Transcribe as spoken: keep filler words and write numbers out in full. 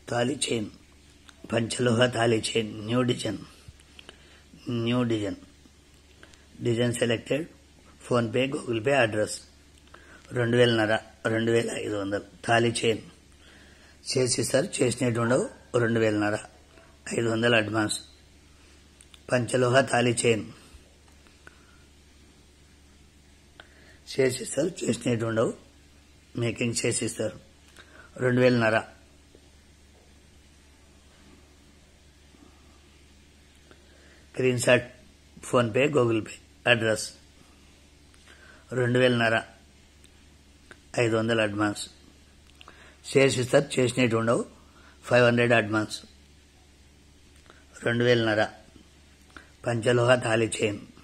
తాళి చైన్, పంచలోహ తాళి chain, new design, new design, design selected, PhonePe, Google Pay address, రెండు వేలన్నర రెండు వేల ఐదు వందలు. తాళి చైన్ చేసిస్తారు, చేసినట్టు ఉండవు, రెండు వేలన్నర ఐదు వందలు అడ్వాన్స్. పంచలోహ తాళి చైన్ చేసిస్తారు, చేసినట్టు ఉండవు, మేకింగ్ చేసిస్తారు, రెండు వేలన్నర. Screen shot, PhonePe, Google Pay address, రెండు వేలన్నర ఐదు వందలు అడ్వాన్స్. చేసిస్తారు, చేసినట్టు ఉండవు, ఫైవ్ హండ్రెడ్ అడ్వాన్స్, రెండు వేలన్నర. పంచలోహ తాళి చైన్